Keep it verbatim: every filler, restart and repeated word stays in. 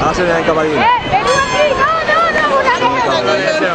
Ahora se viene el camarín. ¡Eh! ¡Venid aquí! ¡No, no, no! ¡Una vez!